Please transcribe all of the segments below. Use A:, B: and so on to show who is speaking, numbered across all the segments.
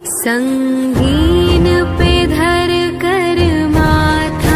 A: संगीन पे धर कर माथा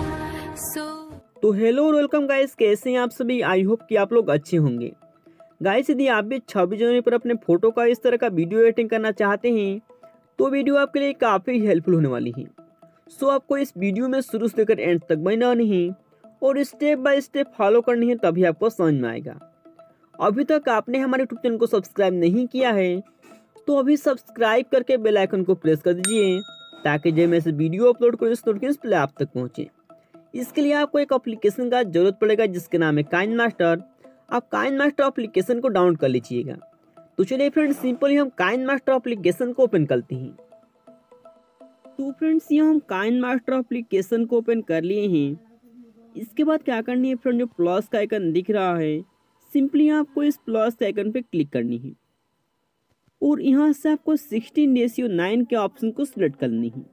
B: तो हेलो और वेलकम गाइस, कैसे हैं आप सभी। आई होप कि आप लोग अच्छे होंगे। गाइस यदि आप भी 26 जनवरी पर अपने फोटो का इस तरह का वीडियो एडिटिंग करना चाहते हैं तो वीडियो आपके लिए काफ़ी हेल्पफुल होने वाली है। सो आपको इस वीडियो में शुरू से लेकर एंड तक बना नहीं और स्टेप बाय स्टेप फॉलो करनी है, तभी आपको समझ में आएगा। अभी तक आपने हमारे यूट्यूब चैनल को सब्सक्राइब नहीं किया है तो अभी सब्सक्राइब करके बेल आइकन को प्रेस कर दीजिए ताकि जब मैं इसे वीडियो अपलोड करूँ इस नोटिफिकेशन पहले आप तक पहुँचे। इसके लिए आपको एक एप्लीकेशन का जरूरत पड़ेगा जिसके नाम है काइनमास्टर। आप काइनमास्टर एप्लीकेशन को डाउनलोड कर लीजिएगा। तो चलिए फ्रेंड्स, सिंपली हम काइनमास्टर एप्लीकेशन को ओपन करते हैं। तो फ्रेंड्स, यहाँ हम काइनमास्टर एप्लीकेशन को ओपन कर लिए हैं। इसके बाद क्या करनी है फ्रेंड, जो प्लस का आइकन दिख रहा है सिंपली आपको इस प्लस के आइकन पे क्लिक करनी है और यहाँ से आपको 16:9 के ऑप्शन को सिलेक्ट करनी है।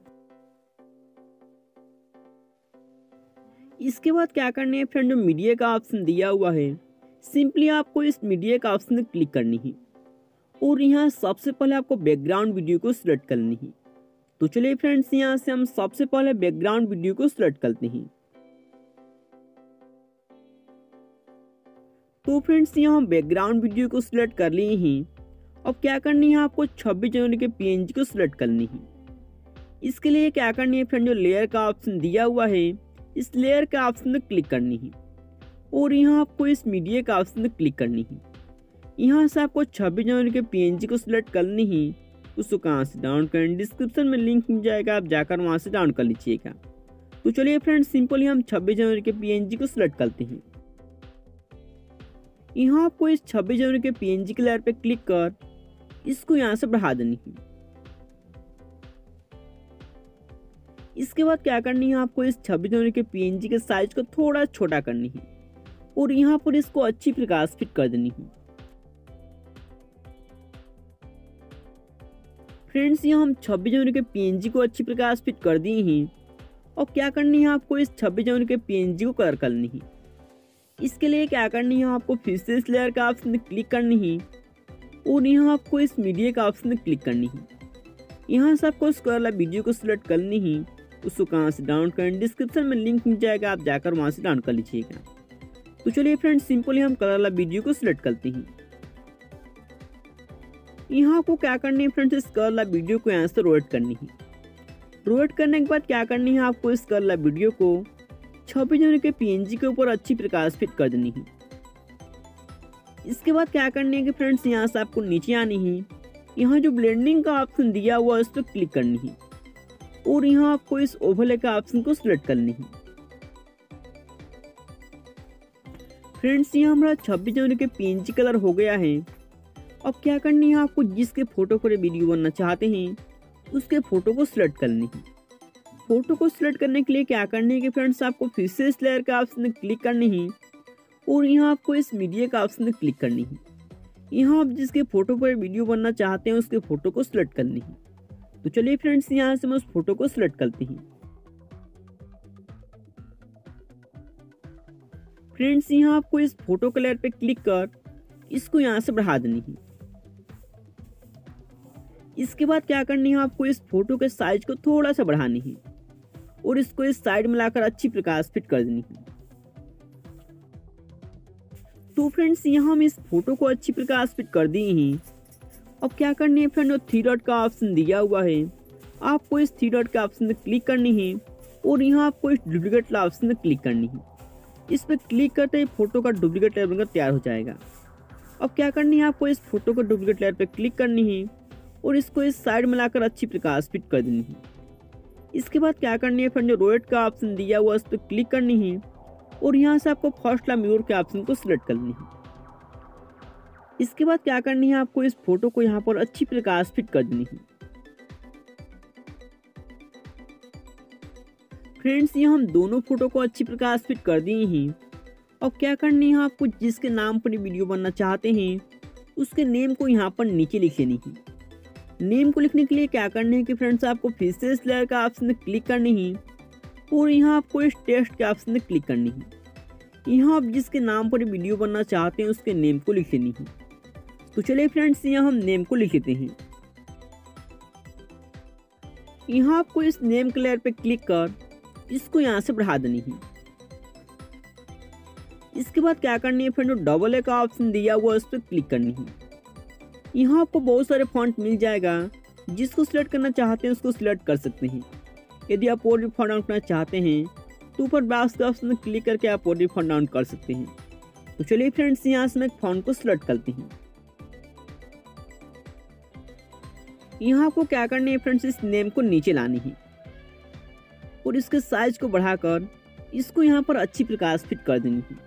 B: इसके बाद क्या करना है फ्रेंड, जो मीडिया का ऑप्शन दिया हुआ है सिंपली आपको इस मीडिया का ऑप्शन क्लिक करनी है और यहाँ सबसे पहले आपको बैकग्राउंड वीडियो को सिलेक्ट करनी है। तो चलिए फ्रेंड्स, यहाँ से हम सबसे पहले बैकग्राउंड वीडियो को सिलेक्ट करते हैं। तो फ्रेंड्स, यहाँ हम बैकग्राउंड वीडियो को सिलेक्ट कर लिए हैं। अब क्या करनी है, आपको 26 जनवरी के PNG को सिलेक्ट करनी है। इसके लिए क्या करनी है फ्रेंड, जो लेयर का ऑप्शन दिया हुआ है इस लेयर का ऑप्शन में क्लिक करनी है और यहाँ आपको इस मीडिया का ऑप्शन में क्लिक करनी है। यहाँ से आपको 26 जनवरी के PNG को सिलेक्ट करनी है। उसको कहाँ से डाउनलोड करें, डिस्क्रिप्शन में लिंक मिल जाएगा, आप जाकर वहाँ से डाउनलोड कर लीजिएगा। तो चलिए फ्रेंड्स, सिंपली हम 26 जनवरी के PNG को सिलेक्ट करते हैं। यहाँ आपको इस 26 जनवरी के PNG के लेयर पे क्लिक कर इसको यहाँ से बढ़ा देनी है। इसके बाद क्या करनी है, आपको इस 26 जनवरी के PNG के साइज को थोड़ा छोटा करनी है और यहाँ पर इसको अच्छी प्रकार से फिट कर देनी है। फ्रेंड्स, यहाँ हम 26 जनवरी के PNG को अच्छी प्रकार से फिट कर दिए हैं। और क्या करनी है, आपको इस 26 जनवरी के PNG को कलर करनी है। इसके लिए क्या करनी है, आपको फिर से इस लेयर का ऑप्शन क्लिक करनी है और यहाँ आपको इस मीडिया का ऑप्शन क्लिक करनी है। यहाँ से आपको स्क्वायर वाला वीडियो को सिलेक्ट करनी है। उसको कहाँ से डाउनलोड करें, डिस्क्रिप्शन में लिंक मिल जाएगा, आप जाकर वहाँ से डाउनलोड कर लीजिएगा। तो चलिए फ्रेंड्स, सिंपली हम कलर वाला वीडियो को सिलेक्ट करते हैं। यहाँ आपको क्या करनी है फ्रेंड्स, इस कलर वाला वीडियो को यहाँ से रोटेट करनी है। रोटेट करने के बाद क्या करनी है, आपको इस कलर वाला वीडियो को 26 जनवरी के PNG के ऊपर अच्छी प्रकार से फिट कर देनी है। इसके बाद क्या करनी है कि फ्रेंड्स, यहाँ से आपको नीचे आनी है। यहाँ जो ब्लेंडिंग का ऑप्शन दिया हुआ है उस पर क्लिक करनी है और यहाँ आपको इस ओवरले का ऑप्शन को सिलेक्ट करनी है। फ्रेंड्स, यहाँ हमारा 26 जनवरी के PNG कलर हो गया है। अब क्या करनी है, आपको जिसके फोटो पर वीडियो बनना चाहते हैं उसके फोटो को सिलेक्ट करनी है। फोटो को सिलेक्ट करने के लिए क्या करनी है कि फ्रेंड्स, आपको फिर से इस लेयर का ऑप्शन क्लिक करनी है और यहाँ आपको इस मीडिया का ऑप्शन क्लिक करनी है। यहाँ आप जिसके फोटो पर वीडियो बनना चाहते हैं उसके फोटो को सिलेक्ट करनी है। तो चलिए फ्रेंड्स, यहाँ से मैं उस फोटो को सिलेक्ट करती हूँ। फ्रेंड्स, यहाँ आपको इस फोटो के लेयर पे क्लिक कर इसको यहाँ से बढ़ा देनी है। इसके बाद क्या करनी है, आपको इस फोटो के साइज को थोड़ा सा बढ़ानी है और इसको इस साइड में लाकर अच्छी प्रकार से फिट कर देनी है। तो फ्रेंड्स, यहाँ हम इस फोटो को अच्छी प्रकार से फिट कर दिए हैं। अब क्या करनी है फ्रेंड, जो 3 डॉट का ऑप्शन दिया हुआ है आपको इस 3 डॉट के ऑप्शन में क्लिक करनी है और यहाँ आपको इस डुप्लीकेट वाला ऑप्शन में क्लिक करनी है। इस पर क्लिक करते ही फोटो का डुप्लीकेट लेयर बनकर तैयार हो जाएगा। अब क्या करनी है, आपको इस फोटो को डुप्लीकेट लेयर पर क्लिक करनी है और इसको इस साइड में लाकर अच्छी प्रकार से फिट कर देनी है। इसके बाद क्या करनी है फ्रेंड, जो रोटेट का ऑप्शन दिया हुआ है उस पर क्लिक करनी है और यहाँ से आपको फर्स्ट वाला मिरर के ऑप्शन को सिलेक्ट करनी है। इसके बाद क्या करनी है, आपको इस फोटो को यहाँ पर अच्छी प्रकार से फिट कर देनी है। फ्रेंड्स, यहाँ हम दोनों फोटो को अच्छी प्रकार से फिट कर दिए हैं। अब क्या करनी है, आपको जिसके नाम पर वीडियो बनना चाहते हैं उसके नेम को यहाँ पर नीचे लिख लेनी है। नेम को लिखने के लिए क्या करनी है कि फ्रेंड्स, आपको फिर से इस लेयर का ऑप्शन में क्लिक करनी है और यहाँ आपको इस टेक्स्ट के ऑप्शन में क्लिक करनी है। यहाँ आप जिसके नाम पर वीडियो बनना चाहते हैं उसके नेम को लिख लेनी है। तो चलिए फ्रेंड्स, यहाँ हम नेम को लिख लेते हैं। यहाँ आपको इस नेम के लेयर पे क्लिक कर इसको यहाँ से बढ़ा देनी है। इसके बाद क्या करनी है फ्रेंड, जो डबल ए का ऑप्शन दिया हुआ है उस पर क्लिक करनी है। यहाँ आपको बहुत सारे फॉन्ट मिल जाएगा, जिसको सिलेक्ट करना चाहते हैं उसको सिलेक्ट कर सकते हैं। यदि आप और भी फॉन्ट डाउन करना चाहते हैं तो ऊपर ब्राउज के ऑप्शन में क्लिक करके आप और भी फॉन्ट डाउन कर सकते हैं। तो चलिए फ्रेंड्स, यहाँ से मैं फॉन्ट को सिलेक्ट करते हैं। यहाँ आपको क्या करनी है फ्रेंड्स, इस नेम को नीचे लानी है और इसके साइज को बढ़ाकर इसको यहाँ पर अच्छी प्रकार से फिट कर देनी है।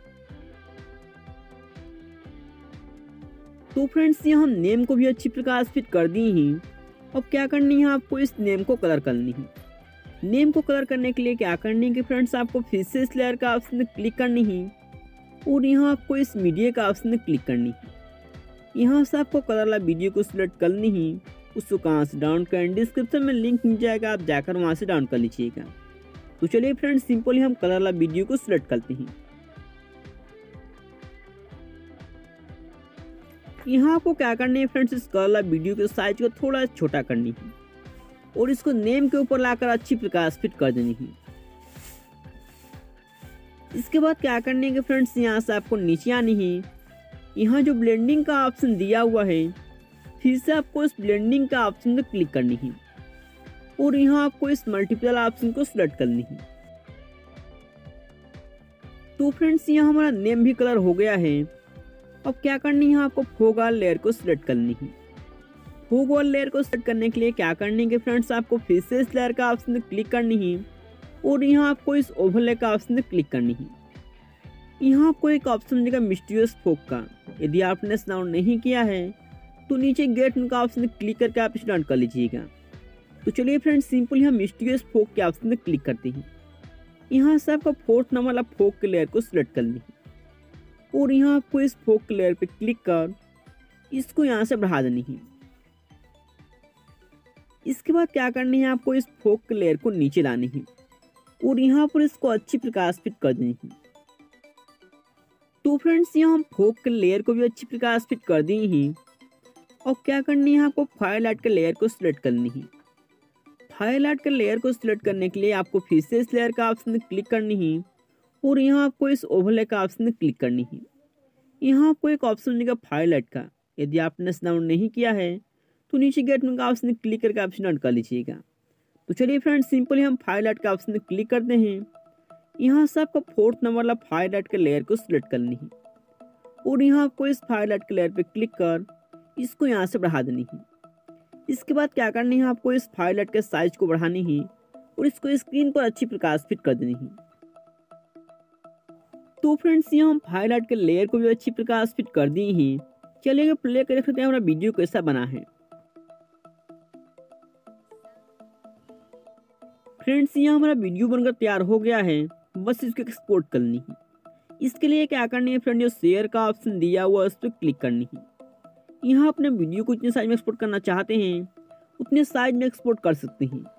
B: तो फ्रेंड्स, यहाँ हम नेम को भी अच्छी प्रकार से फिट कर दी हैं। अब क्या करनी है, आपको इस नेम को कलर करनी है। नेम को कलर करने के लिए क्या करनी है कि फ्रेंड्स, आपको फिर से इस लेयर का ऑप्शन में क्लिक करनी है और यहाँ आपको इस मीडिया का ऑप्शन में क्लिक करनी है। यहाँ से आपको कलर वाला वीडियो को सिलेक्ट करनी है। उसको कहाँ से डाउन करें, डिस्क्रिप्शन में लिंक मिल जाएगा, आप जाकर वहाँ से डाउन कर लीजिएगा। तो चलिए फ्रेंड्स, सिंपली हम कलर वाला वीडियो को सिलेक्ट करते हैं। यहाँ आपको क्या करनी है फ्रेंड्स, इस कलर वाला वीडियो के साइज को थोड़ा छोटा करनी है और इसको नेम के ऊपर लाकर अच्छी प्रकार से फिट कर देनी है। इसके बाद क्या करने के फ्रेंड्स, यहाँ से आपको नीचे आनी है। यहाँ जो ब्लेंडिंग का ऑप्शन दिया हुआ है, फिर से आपको इस ब्लेंडिंग का ऑप्शन में क्लिक करनी है और यहाँ आपको इस मल्टीपल ऑप्शन को सिलेक्ट करनी है। तो फ्रेंड्स, यहाँ हमारा नेम भी कलर हो गया है। अब क्या करनी है, आपको फोरग्राउंड लेयर को सिलेक्ट करनी है। फोरग्राउंड लेयर को सेट करने के लिए क्या करनी है फ्रेंड्स, आपको फिर से इस लेयर का ऑप्शन में क्लिक करनी है और यहाँ आपको इस ओवरले का ऑप्शन में क्लिक करनी है। यहाँ आपको एक ऑप्शन मिलेगा मिस्टीरियस फोक का। यदि आपने इसे डाउन नहीं किया है तो नीचे गेट का ऑप्शन में क्लिक करके आप इसे डाउन कर लीजिएगा। तो चलिए फ्रेंड्स, सिंपली हम मिस्टीरियस फोक के ऑप्शन में क्लिक करते हैं। यहाँ से आपको 4th नंबर वाला फोक के लेयर को सिलेक्ट करनी है और यहाँ आपको इस फोक के लेयर पे क्लिक कर इसको यहाँ से बढ़ा देनी है। इसके बाद क्या करनी है, आपको इस फोक के लेयर को नीचे लानी है और यहाँ पर इसको अच्छी प्रकार से फिट कर देनी है। तो फ्रेंड्स, यहाँ हम फोक के लेयर को भी अच्छी प्रकार से फिट कर दी हैं। और क्या करनी है, आपको फायरलाइट के लेयर को सिलेक्ट करनी है। फायरलाइट के लेयर को सिलेक्ट करने के लिए आपको फिर से इस लेयर का ऑप्शन में क्लिक करनी है और यहाँ आपको इस ओवरले का ऑप्शन में क्लिक करनी है। यहाँ आपको एक ऑप्शन मिलेगा फायरलाइट का। यदि आपने इसे डाउन नहीं किया है तो नीचे गेट का ऑप्शन में क्लिक करके ऑप्शन डाउन कर लीजिएगा। तो चलिए फ्रेंड्स, सिंपली हम फायरलाइट का ऑप्शन में क्लिक करते हैं। यहाँ से आपको 4th नंबर वाला फायरलाइट के लेयर को सिलेक्ट करनी है और यहाँ आपको इस फायरलाइट के लेयर पे क्लिक कर इसको यहाँ से बढ़ा देनी है। इसके बाद क्या करनी है, आपको इस फायरलाइट के साइज को बढ़ानी है और इसको स्क्रीन पर अच्छी प्रकार से फिट कर देनी है। तो फ्रेंड्स, यहाँ हम फायरलाइट के लेयर को भी अच्छी प्रकार से फिट कर दी हैं। चलिए प्ले कर देखते हैं हमारा वीडियो कैसा बना है। फ्रेंड्स, यहाँ हमारा वीडियो बनकर तैयार हो गया है, बस इसको एक्सपोर्ट करनी है। इसके लिए क्या करनी है फ्रेंड, जो शेयर का ऑप्शन दिया हुआ है उस पर क्लिक करनी है। यहाँ अपने वीडियो को जितने साइज में एक्सपोर्ट करना चाहते हैं उतने साइज में एक्सपोर्ट कर सकते हैं।